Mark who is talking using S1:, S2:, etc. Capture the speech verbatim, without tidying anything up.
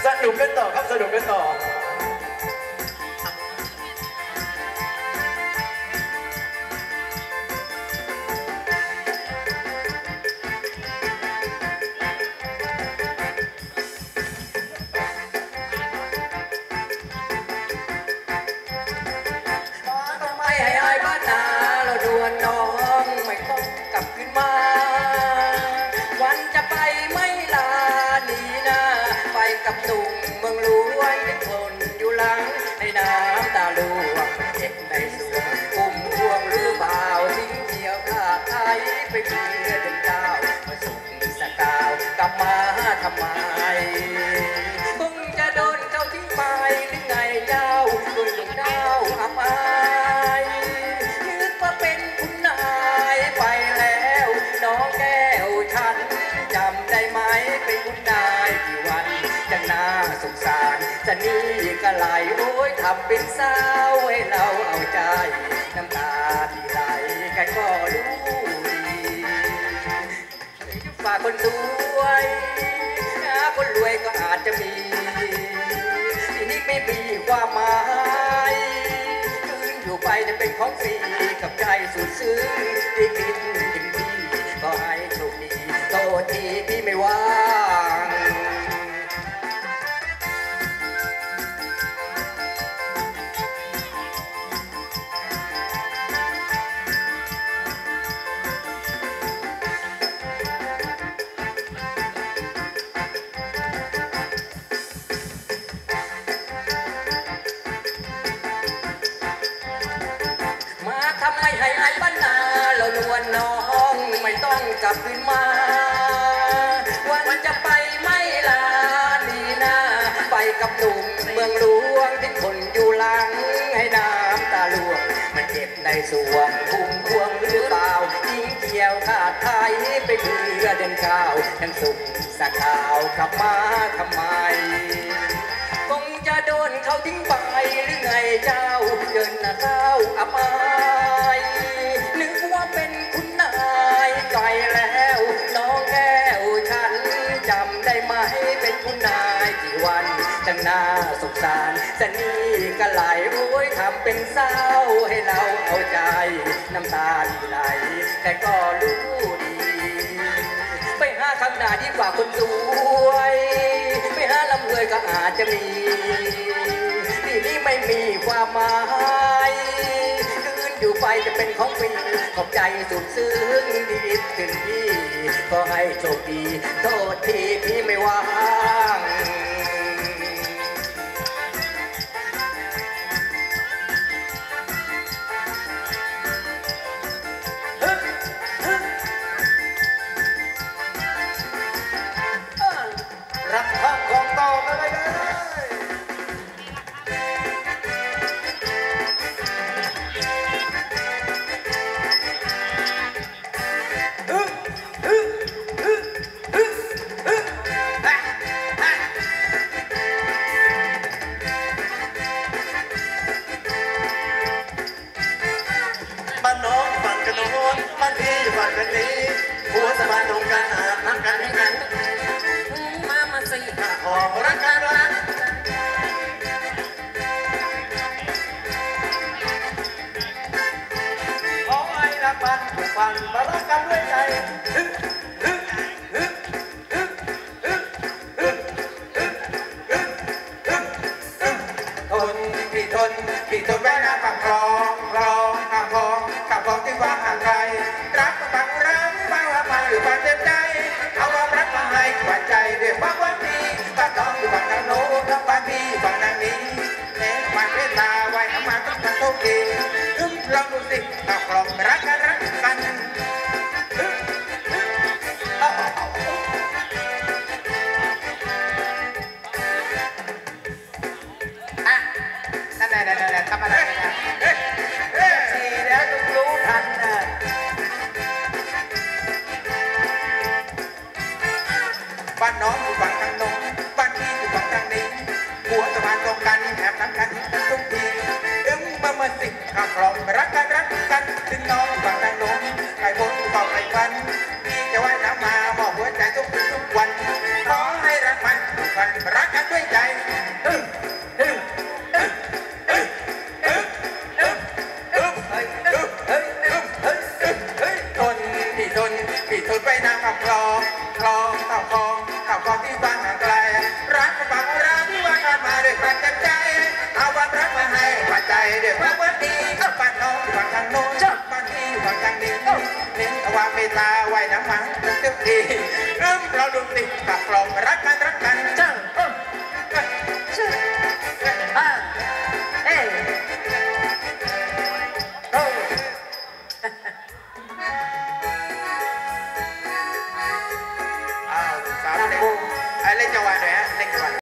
S1: สนุกกันต่อครับสนุกกันต่อ
S2: กับหนุ่มเมืองหลวงเป็นคนอยู่หลังในน้ำตาลวงเจ็บในสวงอุ้มพวงหรือเปล่าทิ้งเที่ยวผ้าไทยไปเพื่อเดินดาวมาส่งสกาวกลับมาทำไมคงจะโดนเขาทิ้งไปหรือไงเจ้าคุณหลวงเจ้าอับอายนึกว่าเป็นคุณนายไปแล้วน้องแก้วฉันจำได้ไหมเป็นคุณนายกี่วันจังน่าสงสารจะนี่ก็ไหลโอ้ยทำเป็นสาวให้เราเอาใจน้ำตาที่ไหลกันก็รู้ดีฝากคนสวยคนรวยก็อาจจะมีทีนี้ไม่มีความหมายคืนอยู่ไปจะเป็นของฟรีกับใจสุดซึ้งที่คิดถึงพี่ก็ให้โชคดีโทษทีพี่ไม่ว่างทำไมให้ไอ้บ้านนาเราลวนน้องไม่ต้องกลับคืนมาวันจะไปไม่ลานี่นาไปกับหนุ่มเมืองหลวงที่คนอยู่หลังให้น้ำตาลวงมันเจ็บในสวงคุ้มพวงหรือเปล่ายิงเกี่ยวขาดไทยไปเพื่อเดินข้าวทั้งสุขสักข่าวกลับมาทำไมคงจะโดนเขาทิ้งไปหรือไงเจ้าเดินหน้าเข้าอับอายนึกว่าเป็นคุณนายไกลแล้วน้องแก้วฉันจำได้ไหมเป็นคุณนายกี่วันจังน่าสงสารจะนี่ก็ไหลโอ้ยทำเป็นเศร้าให้เราเอาใจน้ำตาไหลแต่ก็รู้ดีไปหาคำด่าดีกว่าคนสวยไปหาลำรวยก็อาจจะมีที่นี่ไม่มีความหมายคืนอยู่ไปจะเป็นของฟรีขอบใจสุดซึ้งดีถึงพี่ก็ให้โชคดีโทษทีพี่ไม่ว่าง
S1: รับข้าวของต่อกันเลยบ้านน้องฝั่งกันโน้นบ้านพี่ฝั่งกันนี้หัวสะพานตรงกันอาบน้ำกันให้กันมามาสิของรักกันรักใจทนพี่ทนพี่ทนไปน้ำขับคลองคลองเต่าคลองเต่าคลองที่บ้านห่างไกลรักของบางรักที่ว่าขาดมาด้วยความเต็มใจเอาความรักมาให้หัวใจเดี๋ยวความวันดีก็บ้านน้องอยู่ฝั่งทางโน้นบ้านที่อยู่ฝั่งทางนี้เน้นเอาความเมตตาไว้น้ำมันเต็มที่เริ่มเราดูติดปากกลองรัก